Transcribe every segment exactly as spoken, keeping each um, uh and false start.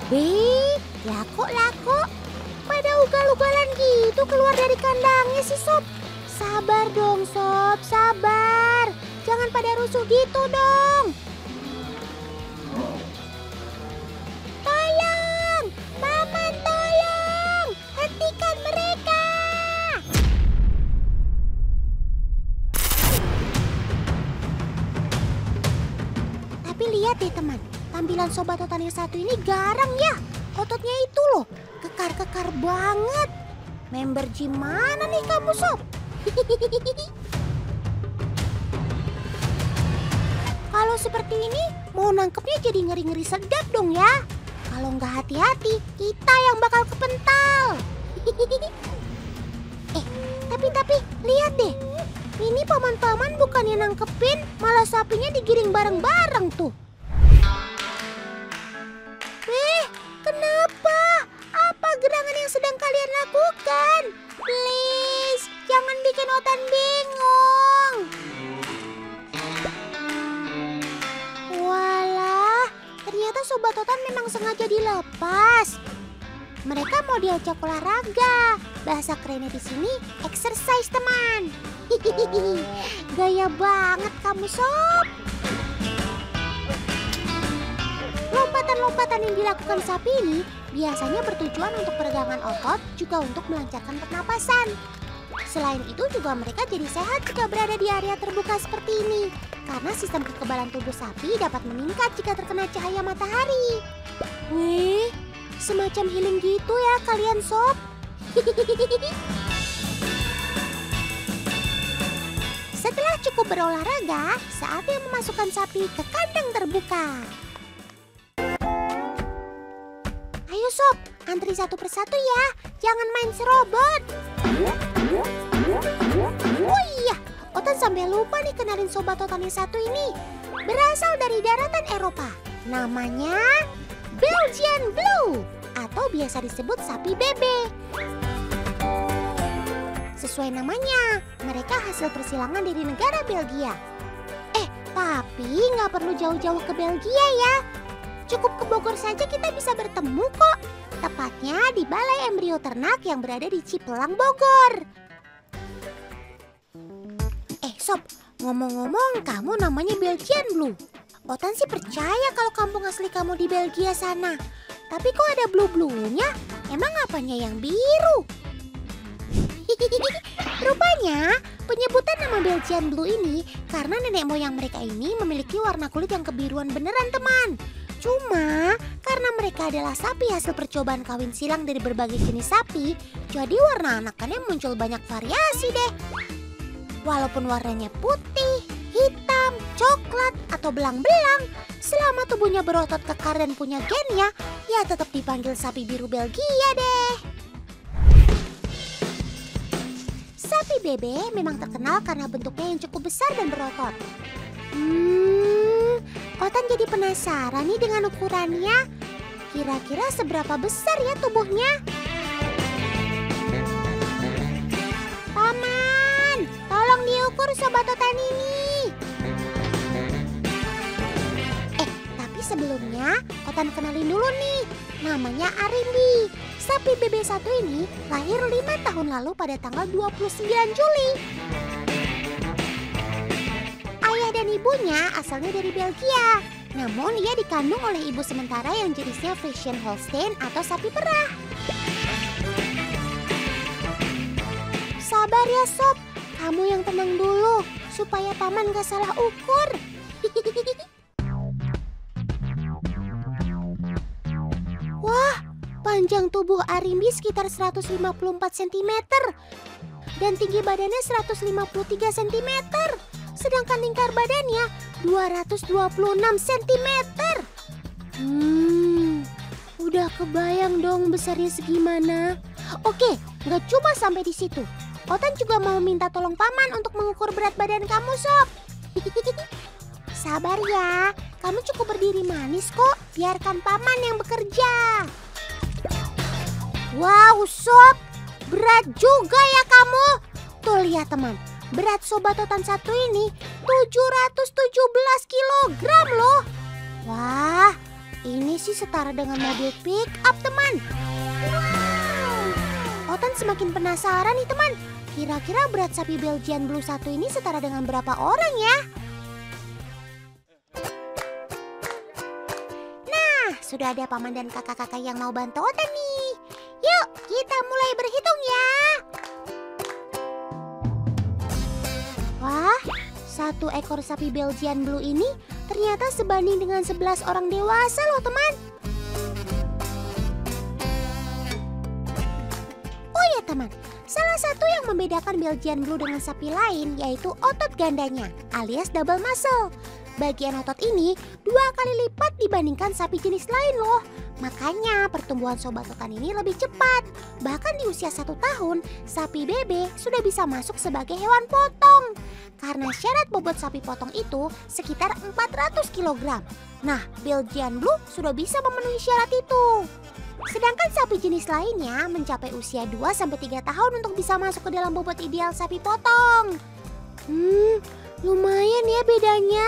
Wih, laku-laku. Pada ugal-ugalan gitu keluar dari kandangnya si Sob. Sabar dong Sob, sabar. Jangan pada rusuh gitu dong. Tolong, Paman tolong. Hentikan mereka. Tapi lihat deh teman, tampilan Sobat Otan yang satu ini garang ya. Ototnya itu loh, kekar-kekar banget. Member gym mana nih kamu Sob? Kalau seperti ini, mau nangkepnya jadi ngeri-ngeri sedap dong ya. Kalau nggak hati-hati, kita yang bakal kepental. eh, tapi-tapi, lihat deh. Ini paman-paman bukannya nangkepin, malah sapinya digiring bareng-bareng tuh. Eh, kenapa? Apa gerangan yang sedang kalian lakukan? Please, jangan bikin Otan bingung. Walah, ternyata Sobat Otan memang sengaja dilepas. Mereka mau diajak olahraga. Bahasa kerennya di sini exercise teman. Gaya banget kamu Sob. Lompatan-lompatan yang dilakukan sapi ini biasanya bertujuan untuk peregangan otot, juga untuk melancarkan pernapasan. Selain itu juga mereka jadi sehat jika berada di area terbuka seperti ini. Karena sistem kekebalan tubuh sapi dapat meningkat jika terkena cahaya matahari. Wih, semacam healing gitu ya kalian Sob. Setelah cukup berolahraga, saatnya memasukkan sapi ke kandang terbuka. Ayo Sob, antri satu persatu ya. Jangan main serobot. Oh iya, Otan sampai lupa nih kenalin Sobat Otan yang satu ini. Berasal dari daratan Eropa. Namanya Belgian Blue atau biasa disebut sapi bebek. Sesuai namanya, mereka hasil persilangan dari negara Belgia. Eh, tapi nggak perlu jauh-jauh ke Belgia ya. Cukup ke Bogor saja kita bisa bertemu kok. Tepatnya di Balai Embrio Ternak yang berada di Cipelang, Bogor. Eh Sob, ngomong-ngomong kamu namanya Belgian Blue. Otan sih percaya kalau kampung asli kamu di Belgia sana. Tapi kok ada blue-bluenya? Emang apanya yang biru? Rupanya penyebutan nama Belgian Blue ini karena nenek moyang mereka ini memiliki warna kulit yang kebiruan beneran teman. Cuma karena mereka adalah sapi hasil percobaan kawin silang dari berbagai jenis sapi, jadi warna anakannya muncul banyak variasi deh. Walaupun warnanya putih, hitam, coklat, atau belang-belang, selama tubuhnya berotot kekar dan punya gennya, ya tetap dipanggil sapi biru Belgia deh. Sapi bebek memang terkenal karena bentuknya yang cukup besar dan berotot. Hmm, Otan jadi penasaran nih dengan ukurannya. Kira-kira seberapa besar ya tubuhnya? Paman, tolong diukur Sobat Otan ini. Eh, tapi sebelumnya Otan kenalin dulu nih. Namanya Arimbi. Sapi bebek satu ini lahir lima tahun lalu pada tanggal dua puluh sembilan Juli. Ayah dan ibunya asalnya dari Belgia. Namun ia dikandung oleh ibu sementara yang jenisnya Friesian Holstein atau sapi perah. Sabar ya Sob, kamu yang tenang dulu supaya paman gak salah ukur. Wah, panjang tubuh Arimbi sekitar seratus lima puluh empat sentimeter dan tinggi badannya seratus lima puluh tiga sentimeter. Sedangkan lingkar badannya dua ratus dua puluh enam sentimeter. Hmm, udah kebayang dong besarnya segimana. Oke, nggak cuma sampai di situ. Otan juga mau minta tolong paman untuk mengukur berat badan kamu, Sob. Sabar ya, kamu cukup berdiri manis kok. Biarkan paman yang bekerja. Wow, Sob, berat juga ya kamu. Tuh lihat teman, berat Sobat Otan satu ini tujuh ratus tujuh belas kilogram loh. Wah, Ini sih setara dengan mobil pick up, teman. Wow. Otan semakin penasaran nih, teman. Kira-kira berat sapi Belgian Blue satu ini setara dengan berapa orang ya? Nah, sudah ada paman dan kakak-kakak yang mau bantu Otan nih. Yuk, kita mulai berhitung ya. Wah, satu ekor sapi Belgian Blue ini ternyata sebanding dengan sebelas orang dewasa loh, teman. Oh ya teman, salah satu yang membedakan Belgian Blue dengan sapi lain yaitu otot gandanya alias double muscle. Bagian otot ini dua kali lipat dibandingkan sapi jenis lain loh. Makanya pertumbuhan sobat otan ini lebih cepat. Bahkan di usia satu tahun, sapi bebe sudah bisa masuk sebagai hewan potong. Karena syarat bobot sapi potong itu sekitar empat ratus kilogram. Nah, Belgian Blue sudah bisa memenuhi syarat itu. Sedangkan sapi jenis lainnya mencapai usia dua sampai tiga tahun untuk bisa masuk ke dalam bobot ideal sapi potong. Hmm, lumayan ya bedanya.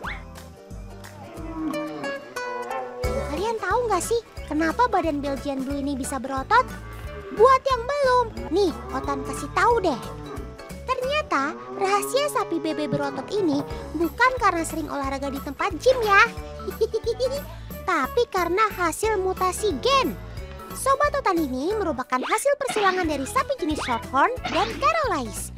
Kalian tahu nggak sih kenapa badan Belgian Blue ini bisa berotot? Buat yang belum, nih Otan kasih tahu deh. Ternyata rahasia sapi bebe berotot ini bukan karena sering olahraga di tempat gym ya. Tapi karena hasil mutasi gen. Sobat Otan ini merupakan hasil persilangan dari sapi jenis Shorthorn dan Charolais.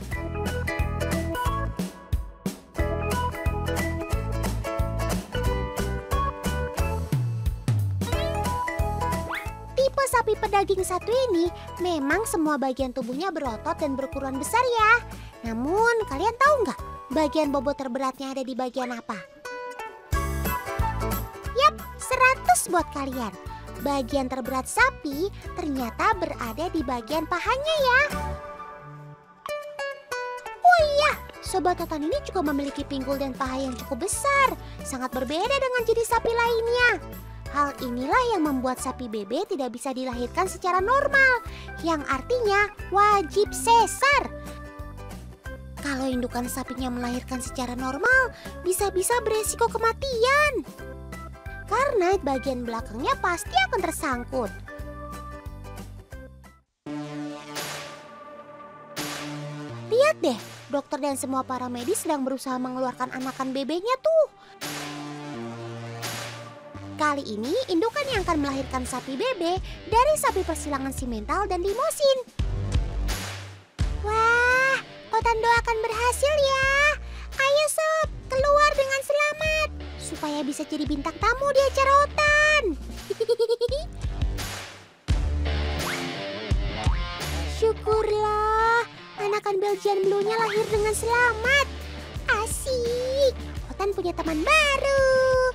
Tipe sapi pedaging satu ini memang semua bagian tubuhnya berotot dan berukuran besar ya. Namun kalian tahu nggak bagian bobot terberatnya ada di bagian apa? Yap, seratus buat kalian. Bagian terberat sapi ternyata berada di bagian pahanya ya. Oh iya, Sobat Otan ini juga memiliki pinggul dan paha yang cukup besar. Sangat berbeda dengan jenis sapi lainnya. Hal inilah yang membuat sapi bebe tidak bisa dilahirkan secara normal. Yang artinya wajib sesar. Kalau indukan sapinya melahirkan secara normal, bisa-bisa beresiko kematian. Karena bagian belakangnya pasti akan tersangkut. Lihat deh, dokter dan semua para medis sedang berusaha mengeluarkan anakan bebeknya tuh. Kali ini indukan yang akan melahirkan sapi bebe dari sapi persilangan simental dan limosin. Wah, Otan doakan berhasil ya. Ayo sob, keluar dengan selamat. Supaya bisa jadi bintang tamu di acara Otan. Syukurlah, anakan Belgian Blue-nya lahir dengan selamat. Asik, Otan punya teman baru.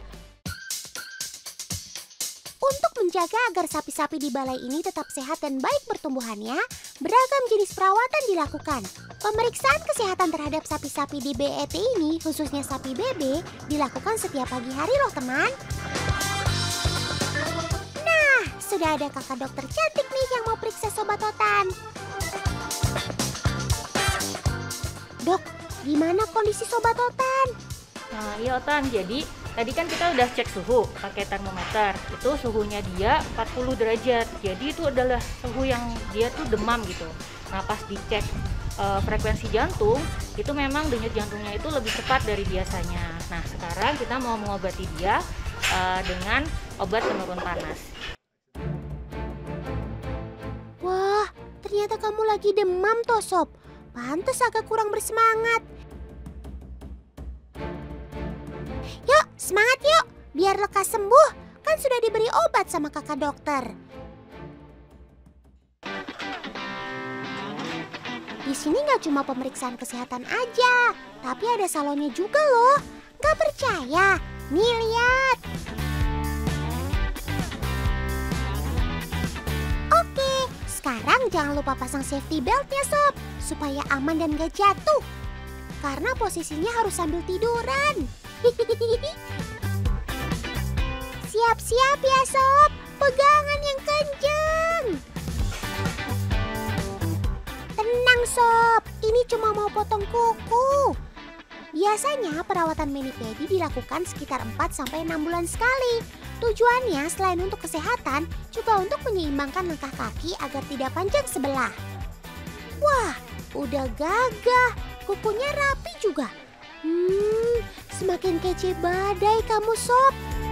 Untuk menjaga agar sapi-sapi di balai ini tetap sehat dan baik pertumbuhannya, beragam jenis perawatan dilakukan. Pemeriksaan kesehatan terhadap sapi-sapi di B E T ini, khususnya sapi bebe, dilakukan setiap pagi hari loh teman. Nah, sudah ada kakak dokter cantik nih yang mau periksa Sobat Otan. Dok, gimana kondisi Sobat Otan? Nah, iya Otan, jadi tadi kan kita udah cek suhu pakai termometer. Itu suhunya dia empat puluh derajat. Jadi itu adalah suhu yang dia tuh demam gitu. Nah, pas dicek uh, frekuensi jantung, itu memang denyut jantungnya itu lebih cepat dari biasanya. Nah, sekarang kita mau mengobati dia uh, dengan obat penurun panas. Wah, ternyata kamu lagi demam toh Sob. Pantes agak kurang bersemangat. Yuk, semangat yuk, biar lekas sembuh. Kan sudah diberi obat sama kakak dokter. Di sini nggak cuma pemeriksaan kesehatan aja, tapi ada salonnya juga loh. Nggak percaya? Nih lihat. Oke, sekarang jangan lupa pasang safety beltnya Sob, supaya aman dan gak jatuh. Karena posisinya harus sambil tiduran. Siap-siap ya Sob, pegangan yang kenceng. Tenang Sob, ini cuma mau potong kuku. Biasanya perawatan mani pedi dilakukan sekitar empat sampai enam bulan sekali. Tujuannya selain untuk kesehatan, juga untuk menyeimbangkan langkah kaki agar tidak panjang sebelah. Wah, udah gagah, kukunya rapi juga. Hmm, semakin kece badai kamu sob.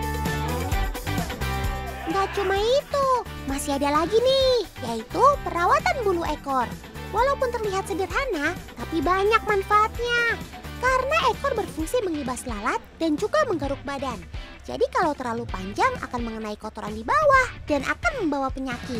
Nggak cuma itu, masih ada lagi nih, yaitu perawatan bulu ekor. Walaupun terlihat sederhana, tapi banyak manfaatnya. Karena ekor berfungsi mengibas lalat dan juga menggaruk badan. Jadi kalau terlalu panjang akan mengenai kotoran di bawah dan akan membawa penyakit.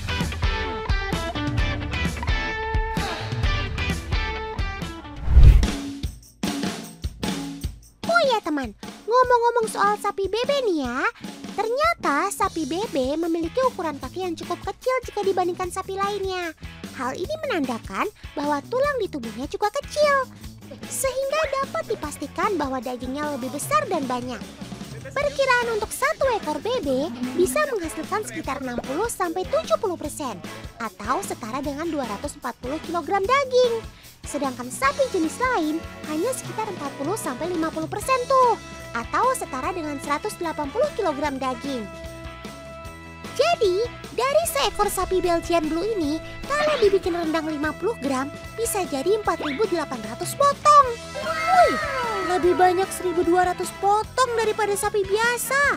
Oh ya teman, ngomong-ngomong soal sapi bebe nih ya. Ternyata sapi bebe memiliki ukuran kaki yang cukup kecil jika dibandingkan sapi lainnya. Hal ini menandakan bahwa tulang di tubuhnya juga kecil, sehingga dapat dipastikan bahwa dagingnya lebih besar dan banyak. Perkiraan untuk satu ekor bebe bisa menghasilkan sekitar enam puluh sampai tujuh puluh persen atau setara dengan dua ratus empat puluh kilogram daging. Sedangkan sapi jenis lain hanya sekitar empat puluh sampai lima puluh persen tuh, atau setara dengan seratus delapan puluh kilogram daging. Jadi, dari seekor sapi Belgian Blue ini, kalau dibikin rendang lima puluh gram, bisa jadi empat ribu delapan ratus potong. Wih, lebih banyak seribu dua ratus potong daripada sapi biasa.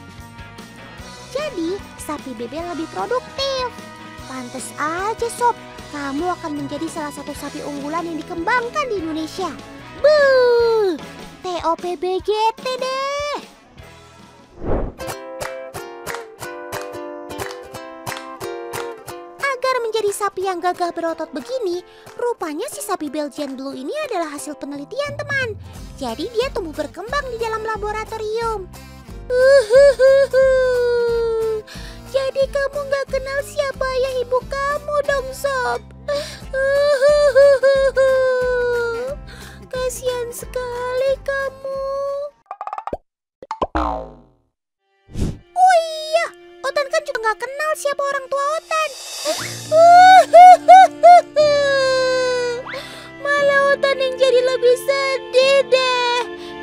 Jadi, sapi bebe lebih produktif. Pantes aja sob, kamu akan menjadi salah satu sapi unggulan yang dikembangkan di Indonesia. Buh, T O P B G T deh. Menjadi sapi yang gagah berotot begini, rupanya si sapi Belgian Blue ini adalah hasil penelitian teman. Jadi dia tumbuh berkembang di dalam laboratorium. Uhuhuhu. Jadi kamu gak kenal siapa ayah ibu kamu dong sob. Uhuhuhu. Kasihan sekali kamu. Oh iya, Otan kan juga gak kenal siapa orang tua Otan. Malah Otan yang jadi lebih sedih deh.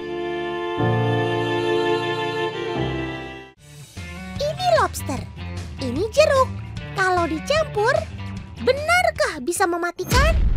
Ini lobster, ini jeruk. Kalau dicampur, benarkah bisa mematikan?